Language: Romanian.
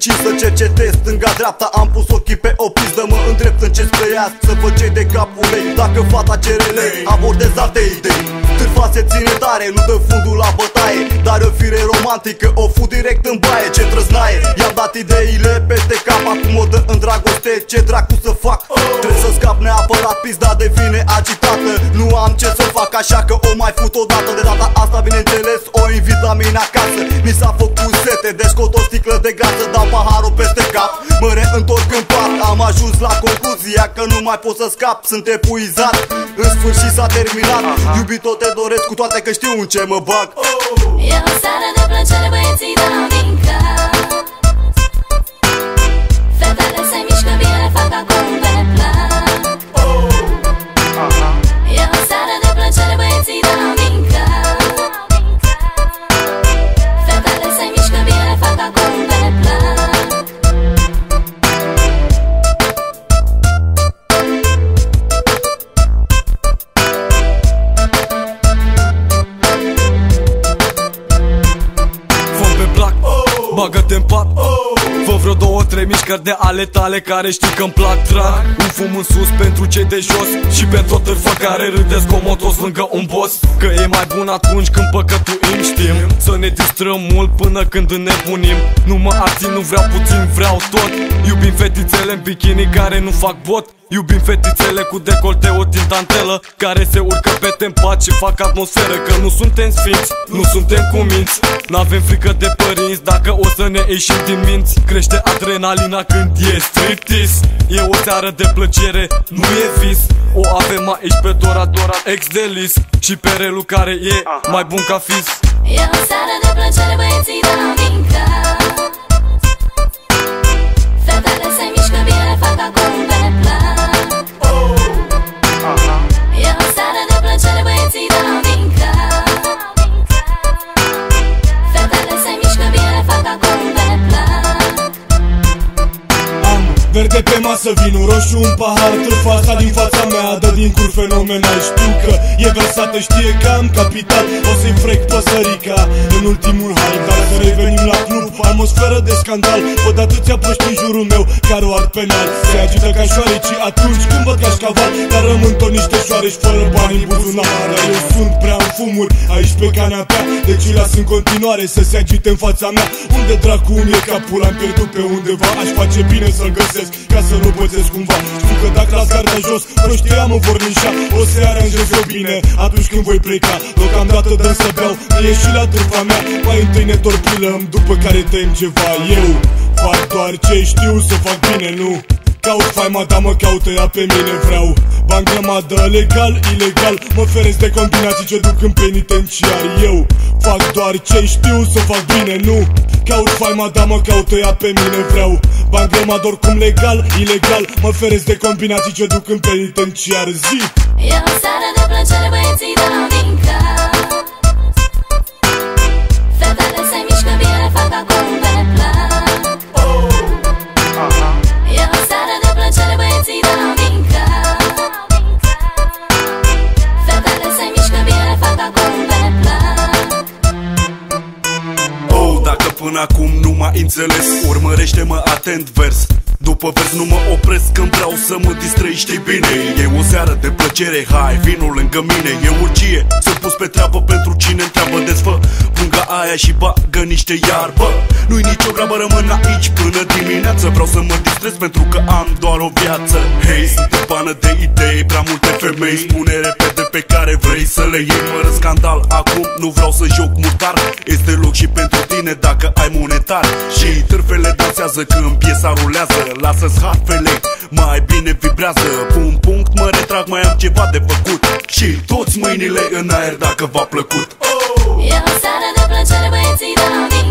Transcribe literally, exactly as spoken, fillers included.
încins să cercetez stânga-dreapta, am pus ochii pe o pizdă, mă îndrept în ce spre ea, să văd ce de capul ei. Dacă fata cere lei, abordez alte idei. Târfa se ține tare, nu dă fundul la bătaie, dar o fire romantică o fu direct în baie. Ce trăznaie, i-am dat ideile peste cap, acum o dă în dragoste, ce dracu să fac? Trebuie să scap neapărat, pizda devine agitată. Nu am ce să fac, așa că o mai fut odată. De data asta, bineînțeles, o invit la mine acasă. Mi s-a făcut sete, deci scot o sticlă de gață, dau paharul peste cap, mă reîntorc în pat. Am ajuns la concluzia că nu mai pot să scap, sunt epuizat, în sfârșit s-a terminat. Iubito, te doresc, cu toate că știu în ce mă bag. E o seară de plăcere, băieții dau din cap. Fetele se mișcă bine, fac acum pe plan. E o seară de plăcere, băieții dau din cap. Fetele se mișcă bine, fac acum pe plan. Bagă-te în pat, fă vreo două, trei mișcări de ale tale care știi că-mi plac. Trag un fum în sus pentru cei de jos și pentru o târfă care râde scomotos lângă un boss. Că e mai bun atunci când păcătuim, știm, să ne distrăm mult până când înnebunim. Nu mă abțin, nu vreau puțin, vreau tot. Iubim fetițele în bikini care nu fac bot. Iubim fetițele cu decolteu din dantelă, care se urcă pe tempat și fac atmosferă. Că nu suntem sfinți, nu suntem cuminți, n-avem frică de părinți dacă o să ne ieșim din minți. Crește adrenalina când e striptease. E o seară de plăcere, nu e vis. O avem aici pe Dora Dora ex-Delis și pe Relu care e mai bun ca fis. E o seară de plăcere, băieții dau din cap. Fetele se mișcă bine, fac acum pe plan. E o seară de plăcere, băieții dau din cap. Fetele se mișcă bine, fac acum pe plan. Am verde pe masă, vinul roșu, un pahar. Târfa asta din fața mea dă din cur fenomenal. Știu că e versată, știe că am capital. O să-i frec păsărica în ultimul hal. Dar să revenim la club, atmosferă de scandal. Văd atâția proști în jurul meu care o ard penal. Se agită ca șoarecii atunci când văd cașcaval, dar rămân tot niște șoareci fără bani în buzunar. Dar eu sunt prea în fumuri aici pe canapea, deci îi las în continuare să se agite în fața mea. Unde dracu îmi e capul, am pierdut pe undeva. Aș face bine să-l găsesc ca să nu pățesc cumva. Știu că dacă las garda jos, proștii mă vor linșa. O să aranjez eu bine atunci când voi pleca. Deocamdată dăm să beau, mie și la târfa mea. Mai întâi ne torpilăm, după care tăiem ceva. Eu fac doar ce știu să fac bine, nu caut faima, dar mă caută ea pe mine. Vreau bani grămadă, legal, ilegal. Mă feresc de combinații ce duc în penitenciar. Eu fac doar ce știu să fac bine, nu caut faima, dar mă caută ea pe mine. Vreau bani grămadă, oricum legal, ilegal. Mă feresc de combinații ce duc în penitenciar. Zi! E o seară de plăcere, băieții dau din cap. Fetele se mișcă bine, fac acum pe plan. E o seară de plăcere, băieții dau din cap. Fetele se mișcă bine, fac acum pe plan. Oh, dacă până acum nu m-ai înțeles, urmărește-mă atent vers. După vers nu mă opresc când vreau să mă distrăi, știi bine. E o seară de plăcere, hai, vinul lângă mine. E urgie, sunt pus pe treabă pentru cine întreabă. Desfă punga aia și bagă niște iarbă. Nu-i nicio grabă, rămân aici până dimineață. Vreau să mă distrez pentru că am doar o viață. Hei, sunt o pană de idei, prea multe femei. Spune repede pe care vrei să le iei fără scandal. Acum nu vreau să joc murdar, este loc și pentru tine dacă ai monetar. Și târfele dansează când piesa rulează. Lasă-ți harfele, mai bine vibrează. Pun punct, mă retrag, mai am ceva de făcut. Și toți mâinile în aer dacă v-a plăcut. E o seară de plăcere, băieții dau din